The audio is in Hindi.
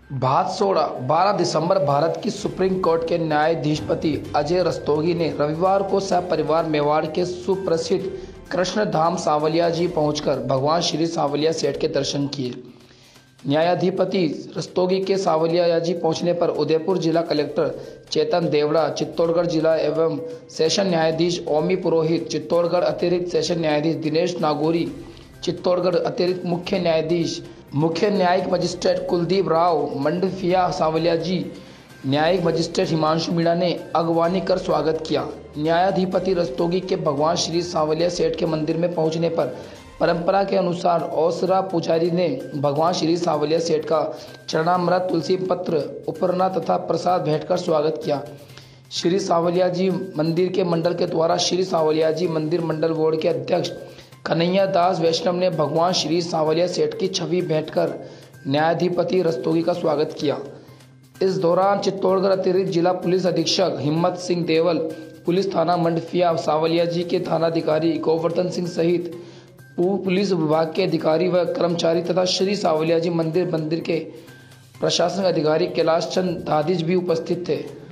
भादसोड़ा 12 दिसंबर। भारत की सुप्रीम कोर्ट के न्यायाधीशपति अजय रस्तोगी ने रविवार को सपरिवार मेवाड़ के सुप्रसिद्ध कृष्णधाम सांवलिया जी पहुंचकर भगवान श्री सांवलिया सेठ के दर्शन किए। न्यायाधिपति रस्तोगी के सांवलिया जी पहुंचने पर उदयपुर जिला कलेक्टर चेतन देवड़ा, चित्तौड़गढ़ जिला एवं सेशन न्यायाधीश ओमी पुरोहित, चित्तौड़गढ़ अतिरिक्त सेशन न्यायाधीश दिनेश नागौरी, चित्तौड़गढ़ अतिरिक्त मुख्य न्यायिक मजिस्ट्रेट कुलदीप राव मंडफिया, सांवलिया जी न्यायिक मजिस्ट्रेट हिमांशु मीणा ने अगवानी कर स्वागत किया। न्यायाधिपति रस्तोगी के भगवान श्री सांवलिया सेठ के मंदिर में पहुंचने पर परंपरा के अनुसार ओसरा पुजारी ने भगवान श्री सांवलिया सेठ का चरणामृत, तुलसी पत्र, उपरना तथा प्रसाद भेंटकर स्वागत किया। श्री सांवलिया जी मंदिर के मंडल के द्वारा श्री सांवलिया जी मंदिर मंडल बोर्ड के अध्यक्ष कन्हैया दास वैष्णव ने भगवान श्री सांवलिया सेठ की छवि भेंटकर न्यायाधिपति रस्तोगी का स्वागत किया। इस दौरान चित्तौड़गढ़ अतिरिक्त जिला पुलिस अधीक्षक हिम्मत सिंह देवल, पुलिस थाना मंडफिया, सांवलिया जी के थानाधिकारी गोवर्धन सिंह सहित पुलिस विभाग के अधिकारी व कर्मचारी तथा श्री सांवलिया जी मंदिर के प्रशासनिक अधिकारी कैलाश चंद दादिज भी उपस्थित थे।